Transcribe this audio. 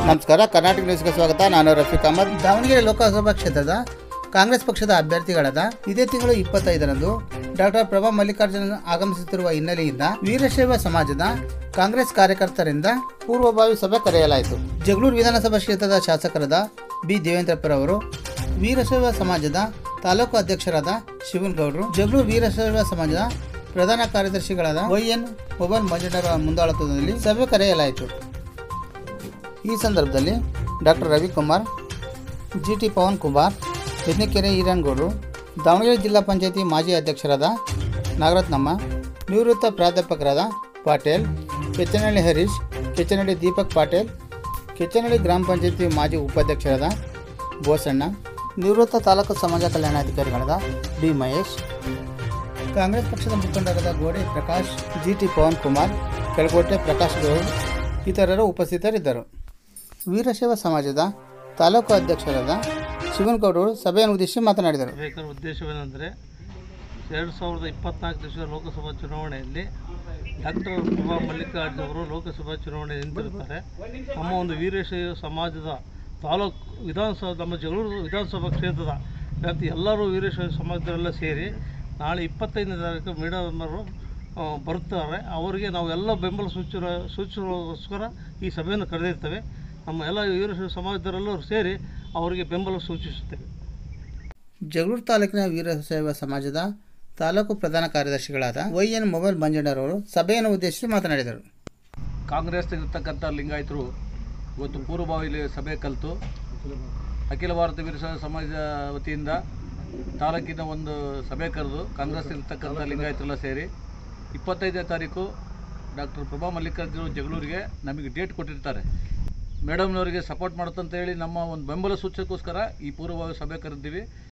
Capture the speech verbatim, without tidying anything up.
ನಮಸ್ಕಾರ, ಕರ್ನಾಟಕ ನ್ಯೂಸ್ಗೆ ಸ್ವಾಗತ. ನಾನು ರಫೀಕ್ ಅಹಮದ್. ದಾವಣಗೆರೆ ಲೋಕಸಭಾ ಕ್ಷೇತ್ರದ ಕಾಂಗ್ರೆಸ್ ಪಕ್ಷದ ಅಭ್ಯರ್ಥಿಗಳಾದ ಇದೇ ತಿಂಗಳು ಇಪ್ಪತ್ತೈದರಂದು ಡಾಕ್ಟರ್ ಪ್ರಭಾ ಮಲ್ಲಿಕಾರ್ಜುನ್ ಆಗಮಿಸುತ್ತಿರುವ ಹಿನ್ನೆಲೆಯಿಂದ ವೀರಶೈವ ಸಮಾಜದ ಕಾಂಗ್ರೆಸ್ ಕಾರ್ಯಕರ್ತರಿಂದ ಪೂರ್ವಭಾವಿ ಸಭೆ ಕರೆಯಲಾಯಿತು. ಜಗಳೂರು ವಿಧಾನಸಭಾ ಕ್ಷೇತ್ರದ ಶಾಸಕರಾದ ಬಿ ದೇವೇಂದ್ರಪ್ಪರವರು, ವೀರಶೈವ ಸಮಾಜದ ತಾಲೂಕು ಅಧ್ಯಕ್ಷರಾದ ಶಿವನಗೌಡರು, ಜಗಳೂರು ವೀರಶೈವ ಸಮಾಜದ ಪ್ರಧಾನ ಕಾರ್ಯದರ್ಶಿಗಳಾದ ವೈ ಎನ್ ಮೊಬೈಲ್ ಮಂಜಣ್ಣರ ಮುಂದಾಳತ್ವದಲ್ಲಿ ಸಭೆ ಕರೆಯಲಾಯಿತು. ಈ ಸಂದರ್ಭದಲ್ಲಿ doctor Ravikumar, G T Pavan Kumar, Yajnakere ಈರಣ್ಣಗೌಡರು, ದಾವಣಗೆರೆ ಜಿಲ್ಲಾ ಪಂಚಾಯಿತಿ ಮಾಜಿ ಅಧ್ಯಕ್ಷರಾದ ನಾಗರತ್ನಮ್ಮ, ನಿವೃತ್ತ ಪ್ರಾಧ್ಯಾಪಕರಾದ ಪಾಟೇಲ್, ಕೆಚ್ಚನಹಳ್ಳಿ ಹರೀಶ್, ಕೆಚ್ಚನಹಳ್ಳಿ ದೀಪಕ್ ಪಾಟೇಲ್, ಕೆಚ್ಚನಹಳ್ಳಿ ಗ್ರಾಮ ಪಂಚಾಯಿತಿ ಮಾಜಿ ಉಪಾಧ್ಯಕ್ಷರಾದ ಬೋಸಣ್ಣ, ನಿವೃತ್ತ ತಾಲೂಕು ಸಮಾಜ ಕಲ್ಯಾಣಾಧಿಕಾರಿಗಳಾದ ಡಿ ಮಹೇಶ್, ಕಾಂಗ್ರೆಸ್ ಪಕ್ಷದ ಮುಖಂಡರಾದ ಗೋಡೆ ಪ್ರಕಾಶ್, ಜಿ ಟಿ ಪವನ್ ಕುಮಾರ್, ಕೆಳಕೋಟೆ ಪ್ರಕಾಶ್ ಗೌಡ್ ಇತರರು ಉಪಸ್ಥಿತರಿದ್ದರು. ವೀರಶೈವ ಸಮಾಜದ ತಾಲೂಕು ಅಧ್ಯಕ್ಷರಾದ ಶಿವನಗೌಡರು ಸಭೆಯನ್ನು ಉದ್ದೇಶಿಸಿ ಮಾತನಾಡಿದರು. ಉದ್ದೇಶವೇನೆಂದರೆ, ಎರಡು ಸಾವಿರದ ಇಪ್ಪತ್ನಾಲ್ಕು ವರ್ಷದ ಲೋಕಸಭಾ ಚುನಾವಣೆಯಲ್ಲಿ ಡಾಕ್ಟರ್ ಪ್ರಭಾ ಮಲ್ಲಿಕಾರ್ಜುನ್ ಅವರು ಲೋಕಸಭಾ ಚುನಾವಣೆ ನಿಂತಿರುತ್ತಾರೆ. ನಮ್ಮ ಒಂದು ವೀರಶೈವ ಸಮಾಜದ ತಾಲೂಕು ವಿಧಾನಸಭಾ ನಮ್ಮ ಜಗಳೂರು ವಿಧಾನಸಭಾ ಕ್ಷೇತ್ರದ ವ್ಯಾಪ್ತಿ ಎಲ್ಲರೂ ವೀರಶೈವ ಸಮಾಜದವರೆಲ್ಲ ಸೇರಿ ನಾಳೆ ಇಪ್ಪತ್ತೈದನೇ ತಾರೀಕು ಮೇಡಮರು ಬರುತ್ತಾರೆ. ಅವರಿಗೆ ನಾವೆಲ್ಲ ಬೆಂಬಲ ಸೂಚನ ಸೂಚಿಸೋಸ್ಕರ ಈ ಸಭೆಯನ್ನು ಕರೆದಿರ್ತೇವೆ. ನಮ್ಮ ಎಲ್ಲ ವೀರಶೈವ ಸಮಾಜದವರೆಲ್ಲರೂ ಸೇರಿ ಅವರಿಗೆ ಬೆಂಬಲ ಸೂಚಿಸುತ್ತೇವೆ. ಜಗಳೂರು ತಾಲೂಕಿನ ವೀರಶೈವ ಸಮಾಜದ ತಾಲೂಕು ಪ್ರಧಾನ ಕಾರ್ಯದರ್ಶಿಗಳಾದ ವೈ ಎನ್ ಮೊಬೈಲ್ ಮಂಜಣ್ಣರವರು ಸಭೆಯನ್ನು ಉದ್ದೇಶಿಸಿ ಮಾತನಾಡಿದರು. ಕಾಂಗ್ರೆಸ್ನಲ್ಲಿರ್ತಕ್ಕಂಥ ಲಿಂಗಾಯತರು ಇವತ್ತು ಪೂರ್ವಭಾವಿಯಲ್ಲಿ ಸಭೆ ಕಲಿತು ಅಖಿಲ ಭಾರತ ವೀರಶೈವ ಸಮಾಜ ವತಿಯಿಂದ ತಾಲೂಕಿನ ಒಂದು ಸಭೆ ಕರೆದು ಕಾಂಗ್ರೆಸ್ನಲ್ಲಿರ್ತಕ್ಕಂಥ ಲಿಂಗಾಯತರೆಲ್ಲ ಸೇರಿ ಇಪ್ಪತ್ತೈದನೇ ತಾರೀಕು ಡಾಕ್ಟರ್ ಪ್ರಭಾ ಮಲ್ಲಿಕಾರ್ಜುನ್ ಜಗಳೂರಿಗೆ ನಮಗೆ ಡೇಟ್ ಕೊಟ್ಟಿರ್ತಾರೆ. ಮೇಡಮ್ನವರಿಗೆ ಸಪೋರ್ಟ್ ಮಾಡುತ್ತಂತ ಹೇಳಿ ನಮ್ಮ ಒಂದು ಬೆಂಬಲ ಸೂಚನೆಗೋಸ್ಕರ ಈ ಪೂರ್ವಭಾವಿ ಸಭೆ ಕರೆದಿದ್ದೀವಿ.